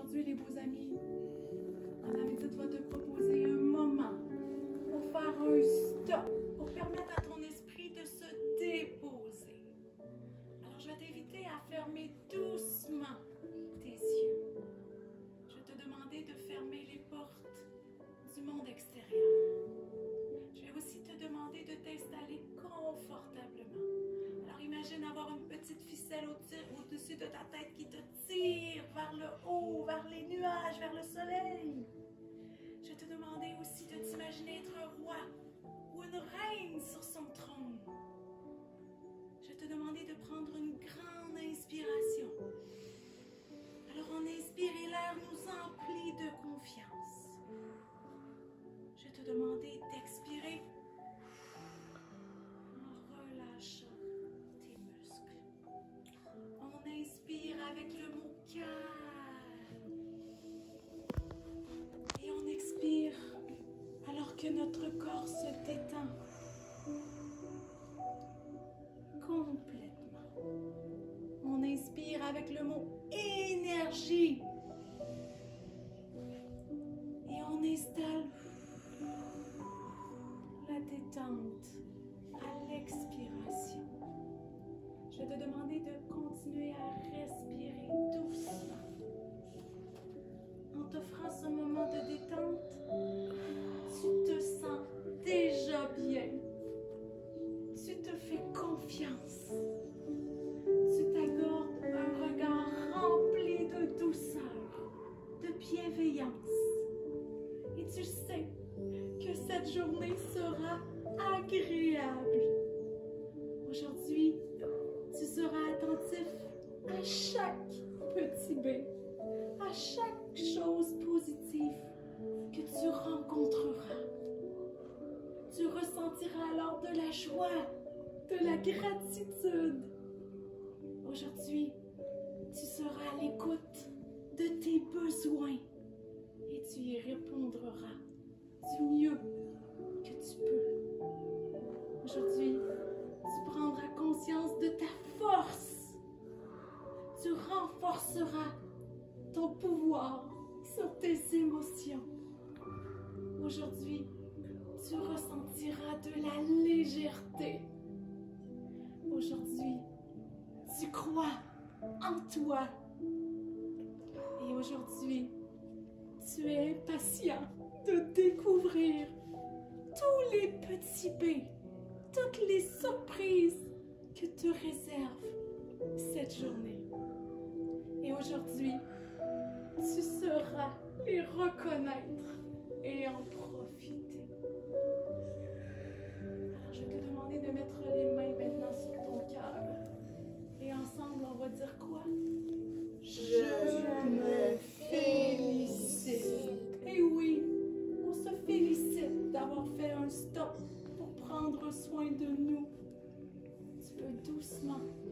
aujourd'hui, les beaux amis, Madame Edith va te proposer un moment pour faire un stop, pour permettre à ton esprit de se déposer. Alors, je vais t'inviter à fermer doucement tes yeux. Je vais te demander de fermer les portes du monde extérieur. Je vais aussi te demander de t'installer confortablement. Alors, imagine avoir une petite ficelle au-dessus de ta tête qui te tire vers le haut, vers les nuages, vers le soleil. Je vais te demander aussi de t'imaginer être un roi ou une reine sur son trône. Je vais te demander de prendre une grande inspiration. Alors, on inspire et l'air nous emplit de confiance. Je vais te demander d'expirer en relâchant tes muscles. On inspire avec le mot calme. Et on expire alors que notre corps se détend complètement. On inspire avec le mot énergie. Et on installe la détente à l'expiration. Je vais te demander de continuer à respirer doucement. En t'offrant ce moment de détente, tu te sens déjà bien. Tu te fais confiance. Tu t'accordes un regard rempli de douceur, de bienveillance. Et tu sais que cette journée sera agréable. Aujourd'hui, tu seras attentif à chaque petit B, à chaque chose positive que tu rencontreras. Tu ressentiras alors de la joie, de la gratitude. Aujourd'hui, tu seras à l'écoute de tes besoins et tu y répondras du mieux que tu peux. Aujourd'hui, tu prendras conscience de ta force. Tu renforceras ton pouvoir sur tes émotions. Aujourd'hui, tu ressentiras de la légèreté. Aujourd'hui, tu crois en toi. Et aujourd'hui, tu es impatient de découvrir tous les petits B, toutes les surprises que te réserve cette journée. Et aujourd'hui, tu sauras les reconnaître et en profiter. Alors, je vais te demander de mettre les mains maintenant sur ton cœur. Et ensemble, on va dire quoi? Je me félicite. Et oui, on se félicite d'avoir fait un stop pour prendre soin de nous. Tu peux doucement